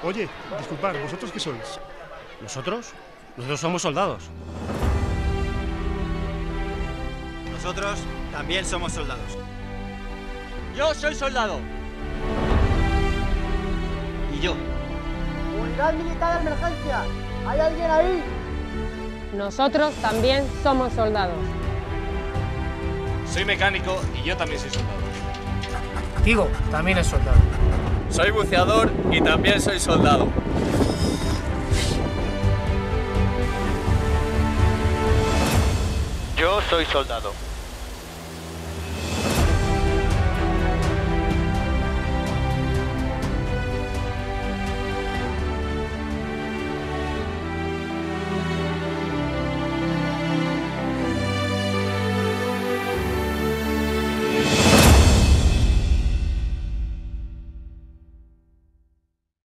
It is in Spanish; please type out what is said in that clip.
Oye, disculpad, ¿vosotros qué sois? ¿Nosotros? Nosotros somos soldados. Nosotros también somos soldados. Yo soy soldado. Y yo. ¡Unidad militar de emergencia! ¿Hay alguien ahí? Nosotros también somos soldados. Soy mecánico y yo también soy soldado. Tigo también es soldado. Soy buceador y también soy soldado. Yo soy soldado.